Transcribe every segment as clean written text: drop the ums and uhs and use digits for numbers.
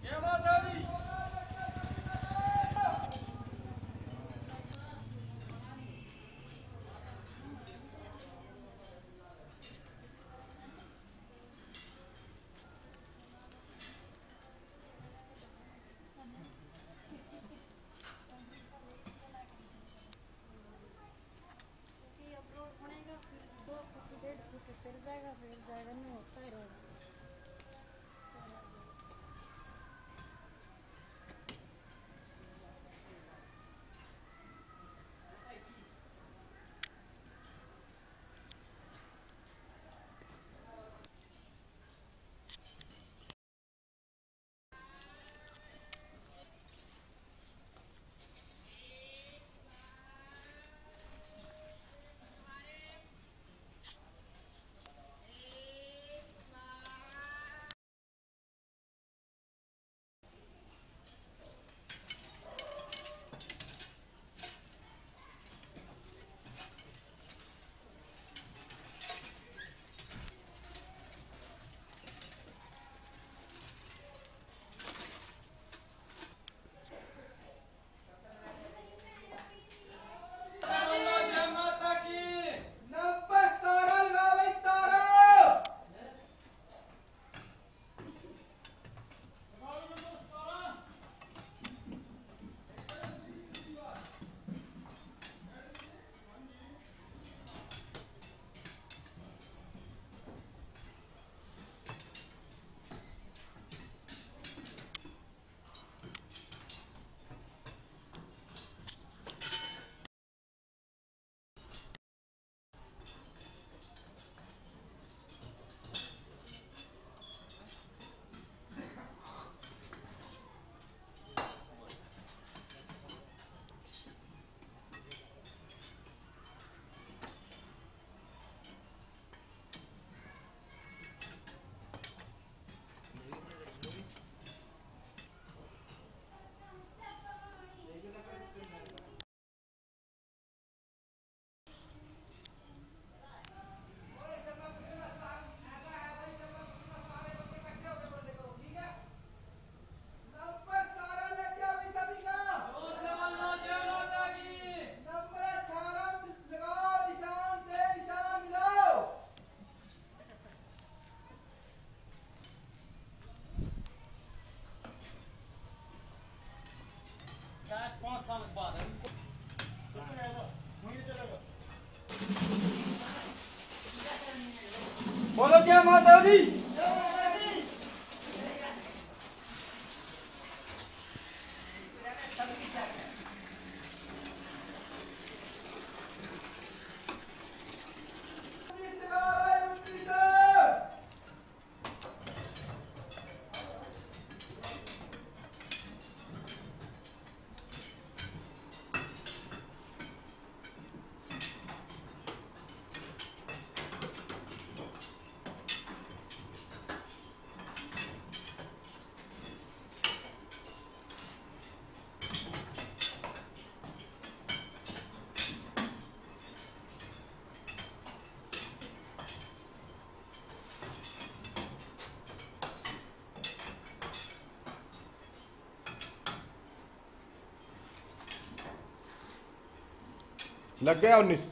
बोलो क्या माता दी। लग गया 19।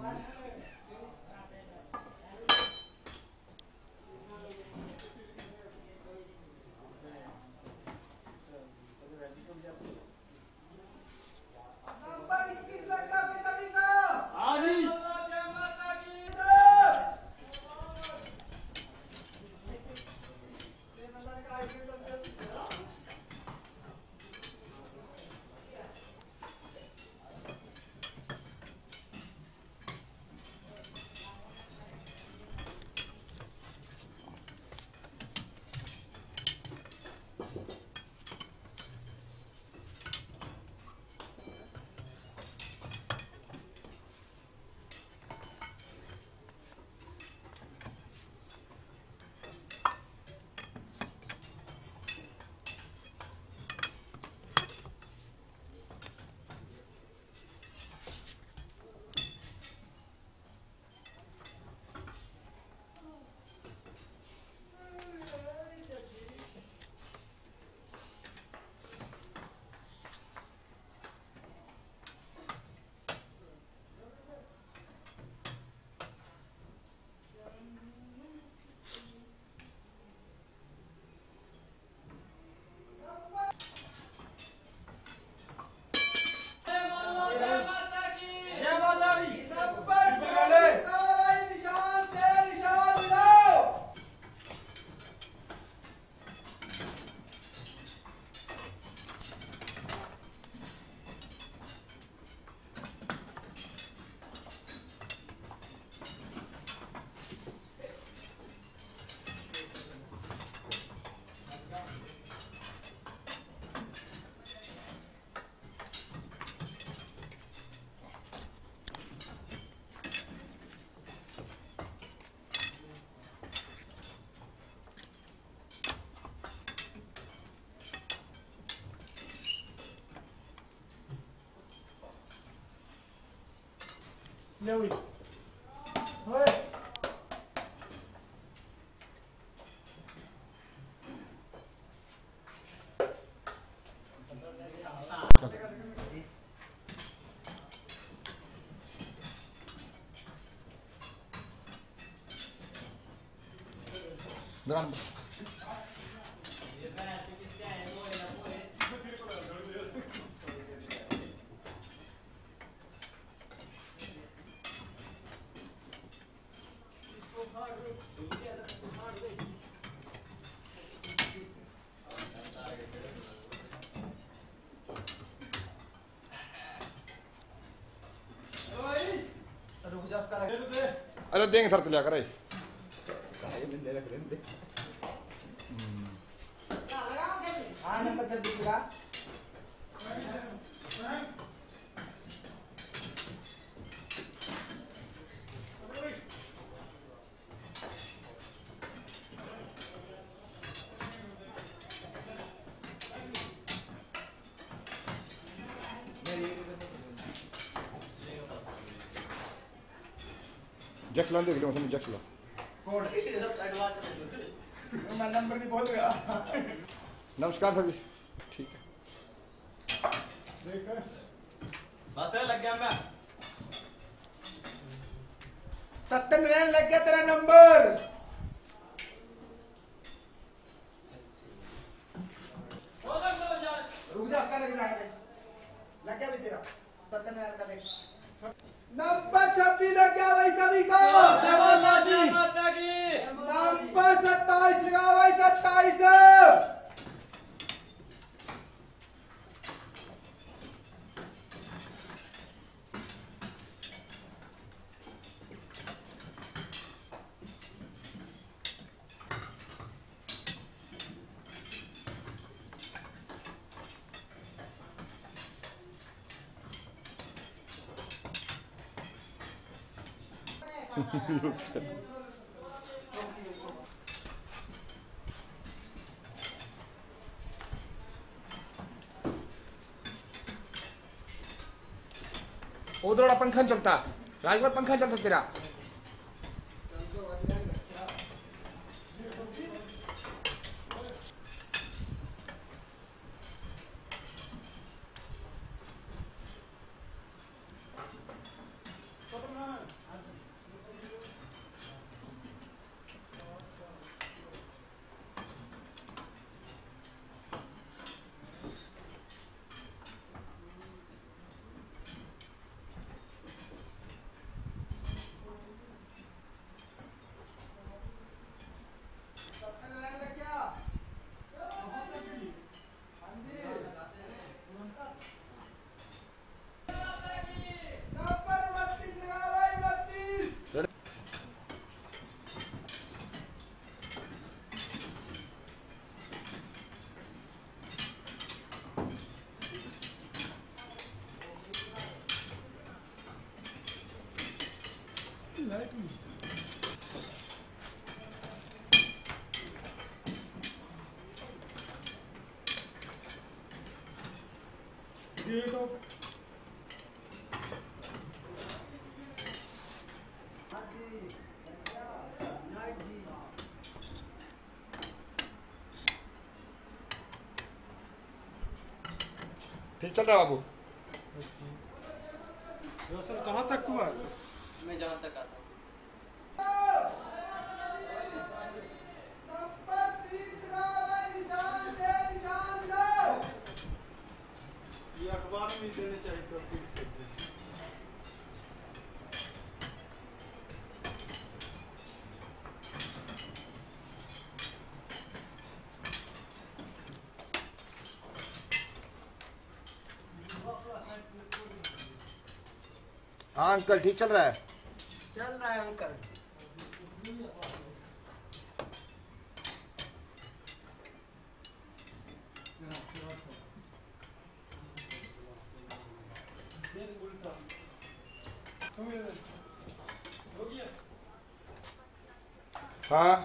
Lưu ý. Thôi. Devam. अरे देंगे सर तुझे करे हाँ नंबर चल दिखेगा जैक्स ला देख लो उसमें जैक्स ला कोड मैं नंबर नहीं बोल गया नमस्कार सर जी ठीक है बस लग गया मैं सत्यनारायण लग गया तेरा नंबर रुक जा उसका लग गया भी तेरा सत्यनारायण का देख नंबर 26 लग गया भाई सभी का नंबर 27 लगा भाई 27 उधर वाला पंखा चलता राजगढ़ पंखा चलता तेरा हाँ जी, नाइट जी। ठीक चल रहा है बाबू। दरअसल कहाँ तक हुआ? मैं जहाँ तक आता हूँ। नंबर 30 लगाओ भाई, निशान दे, निशान लो। ये अखबार में देने चाहिए तो ठीक से। हाँ अंकल ठीक चल रहा है। चल रहा है अंकल। हाँ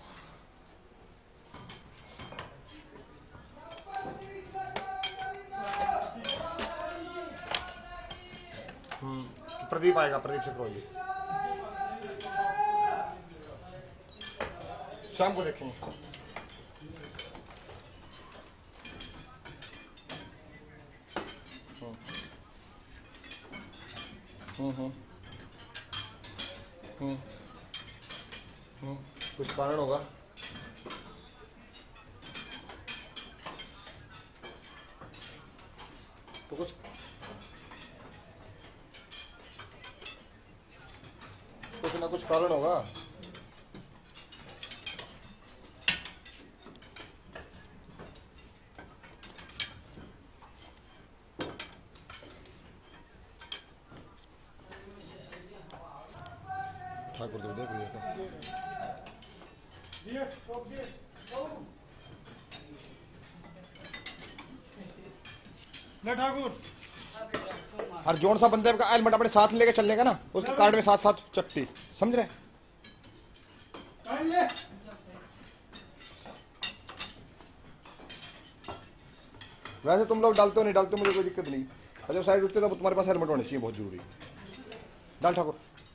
प्रदीप आएगा, प्रदीप से करवाइए। शाम को देखेंगे। हम्म हम्म हम्म कुछ कारण होगा। तो कुछ ना कुछ कारण होगा। ठाकुर तो देख लिया। ले ठाकुर, और जोन सा बंदे का हेलमेट अपने साथ लेके चलने का ना, उसके कार्ड में साथ साथ चपटी, समझ रहे? वैसे तुम लोग डालते हो नहीं डालते, मुझे कोई दिक्कत नहीं। अच्छा साइड उठते तो तुम्हारे पास हेलमेट होना चाहिए, बहुत जरूरी। डाल ठाकुर।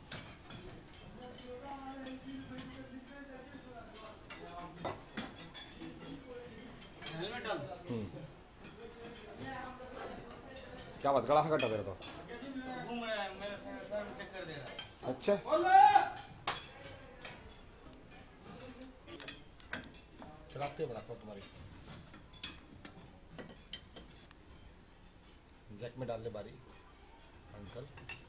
हेलमेट डाल। क्या बात, गला कटा दे रहा था। घूम रहा है, मेरे सर में चक्कर दे रहा है। अच्छा चलाते बनाता हूँ तुम्हारी। जैक में डाल ले बारी अंकल।